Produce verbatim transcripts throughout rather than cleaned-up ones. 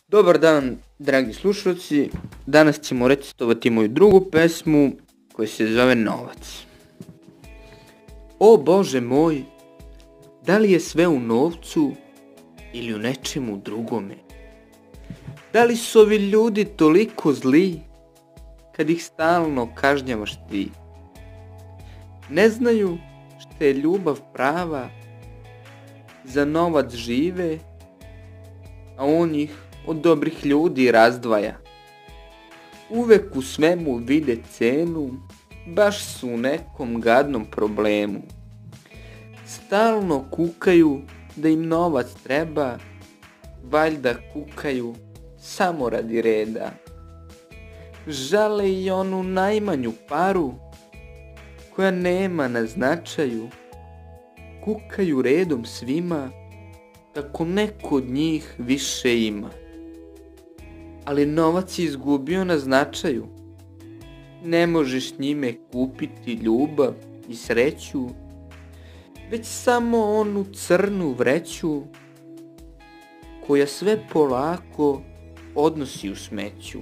Dobar dan, dragi slušalci. Danas ćemo recitovati moju drugu pesmu koja se zove Novac. O Bože moj, da li je sve u novcu ili u nečemu drugome? Da li su ovi ljudi toliko zli kad ih stalno kažnjavaš ti? Ne znaju šta je ljubav prava, za novac žive, a on ih od dobrih ljudi razdvaja. Uvek u svemu vide cenu, baš su u nekom gadnom problemu. Stalno kukaju da im novac treba, valjda kukaju samo radi reda. Žale i onu najmanju paru, koja nema na značaju. Kukaju redom svima, kako neko od njih više ima. Ali novac je izgubio na značaju. Ne možeš njime kupiti ljubav i sreću, već samo onu crnu vreću, koja sve polako odnosi u smeću.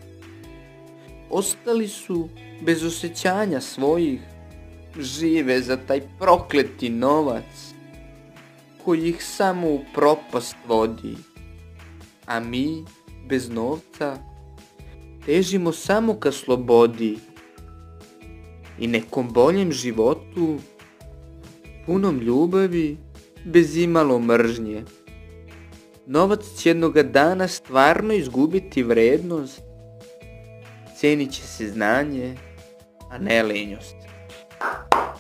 Ostali su bez osjećanja svojih, žive za taj prokleti novac, koji ih samo u propast vodi. A mi, bez novca, težimo samo ka slobodi i nekom boljem životu, punom ljubavi, bez imalo mržnje. Novac će jednoga dana stvarno izgubiti vrednost, cenit će se znanje, a ne lenjost.